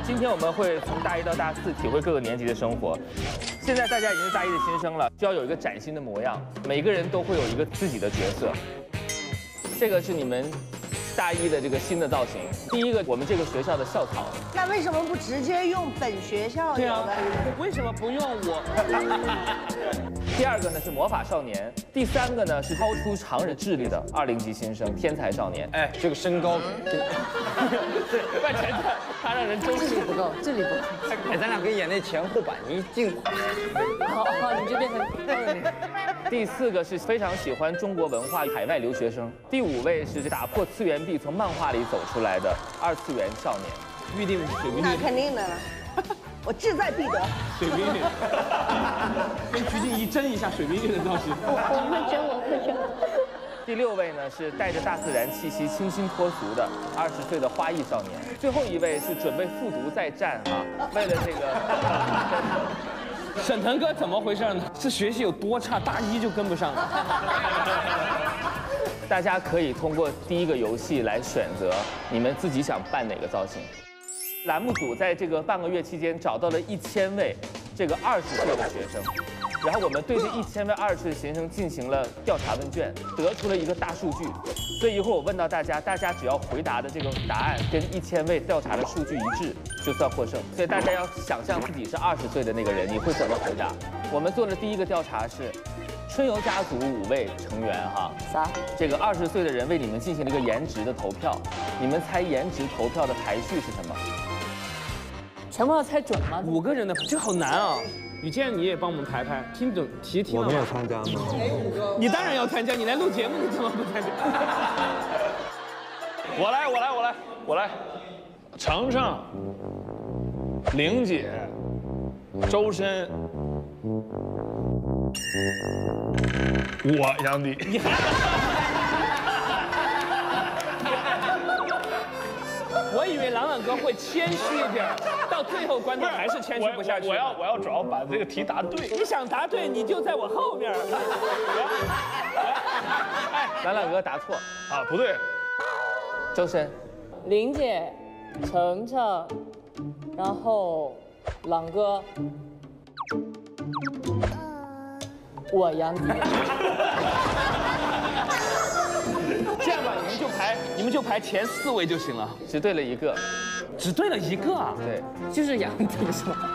今天我们会从大一到大四体会各个年级的生活。现在大家已经是大一的新生了，就要有一个崭新的模样，每个人都会有一个自己的角色。这个是你们大一的这个新的造型。第一个，我们这个学校的校草。 那为什么不直接用本学校有的？ 为什么不用我？ 第二个呢是魔法少年，第三个呢是超出常人智力的20级新生天才少年。 哎，这个身高， 万晨晨，他让人周智力不够，智力不够。 哎，咱俩可以演那前后版，你一进， 好，你就变成第四个是非常喜欢中国文化海外留学生。第五位是打破次元壁从漫画里走出来的2次元少年。 预定的是水冰那月， 肯定的了，我志在必得。 水冰月，跟鞠婧祎争一下水冰月的造型。 我会争。 第6位呢是带着大自然气息、清新脱俗的20岁的花艺少年。最后一位是准备复读再战啊，为了这个。 沈腾哥怎么回事呢？是学习有多差，大一就跟不上了。 大家可以通过第一个游戏来选择你们自己想扮哪个造型。栏目组在这个半个月期间找到了1000位这个20岁的学生，然后我们对这1000位20岁的学生进行了调查问卷，得出了一个大数据。所以一会儿我问到大家，大家只要回答的这个答案跟1000位调查的数据一致，就算获胜。所以大家要想象自己是20岁的那个人，你会怎么回答？我们做的第一个调查是。春游家族5位成员哈， 啥？ 这个20岁的人为你们进行了一个颜值的投票，你们猜颜值投票的排序是什么？ 全部要猜准吗 5个人的，这好难啊！雨健，你也帮我们排排，听懂题听了吗？ 我没有参加吗？ 你当然要参加，你来录节目，你怎么不参加？ 我来，程程、玲姐、周深。我杨迪， 我以为朗朗哥会谦虚一点，到最后关头还是谦虚不下去。 我要主要把这个题答对。 你想答对，你就在我后面。 朗朗哥答错啊，不对， 周深。 玲姐、程程，然后朗哥，我杨迪。 这样吧，你们就排前4位就行了。 只对了1个， 只对了1个啊？ 对， 就是杨迪是吗？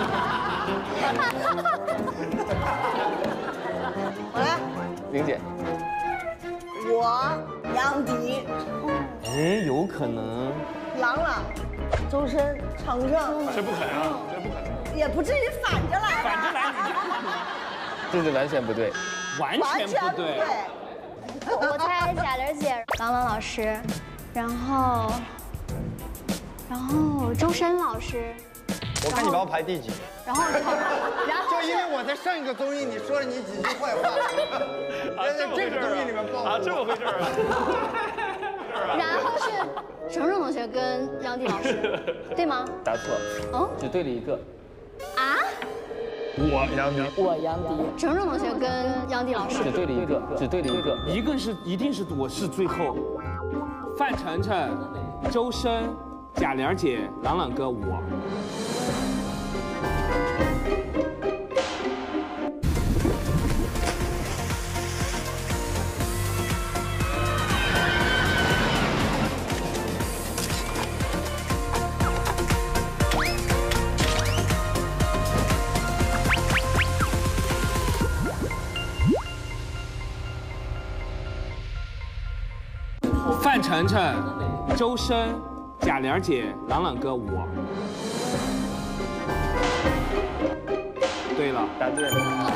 我来， 玲姐。 我杨迪、 哎，有可能。 朗朗、周深、程程， 这不可能，这不可能。 也不至于反着来吧。 反着来， 这是完全不对， 完全不对。 我猜贾玲姐、郎朗老师，然后周深老师。 我看你把我排第几？ 然后就因为我在上一个综艺你说了你几句坏话，在这个综艺里面爆啊，这么回事啊？ 然后是程程同学跟杨迪老师，对吗？ 答错。 哦， 只对了1个。 啊？ 我杨迪， 我杨迪。 程程同学跟杨迪老师只对了1个，只对了1个。 一个是一定是我是最后，范丞丞、周深、贾玲姐、朗朗哥我。范丞丞、周深、贾玲姐、朗朗哥我。对了， 答对了。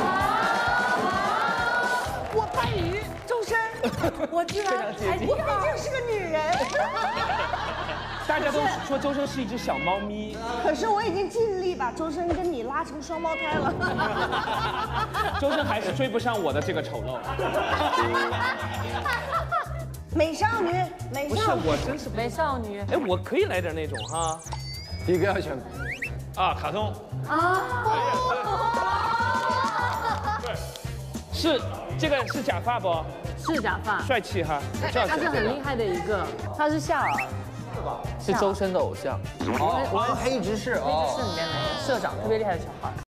我伴侣周深，我居然还我毕竟是个女人。 大家都说周深是一只小猫咪， 可是我已经尽力把周深跟你拉成双胞胎了。 周深还是追不上我的这个丑陋。 美少女，美不是少女， 我真是美少女。 哎，我可以来点那种哈。 第一个要选啊，卡通。 是这个是假发不？ 是假发， 帅气哈。 他是很厉害的一个，他是夏尔。 是周深的偶像。 哦，黑执事哦。 是里面那个社长，特别厉害的小孩。